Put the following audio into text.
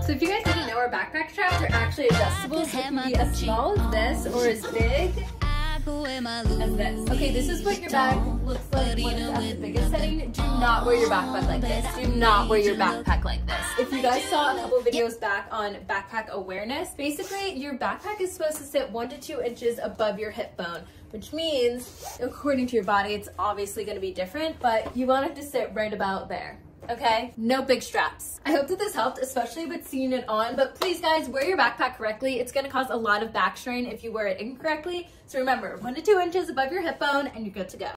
So if you guys didn't know, our backpack straps are actually adjustable, so it can be as small as this or as big as this. Okay, this is what your bag looks like when it's at the biggest setting. Do not wear your backpack like this. Do not wear your backpack like this. If you guys saw a couple videos back on backpack awareness, basically your backpack is supposed to sit 1 to 2 inches above your hip bone, which means, according to your body, it's obviously going to be different, but you want it to sit right about there. Okay? No big straps. I hope that this helped, especially with seeing it on, but please guys, wear your backpack correctly. It's gonna cause a lot of back strain if you wear it incorrectly. So remember, 1 to 2 inches above your hip bone and you're good to go.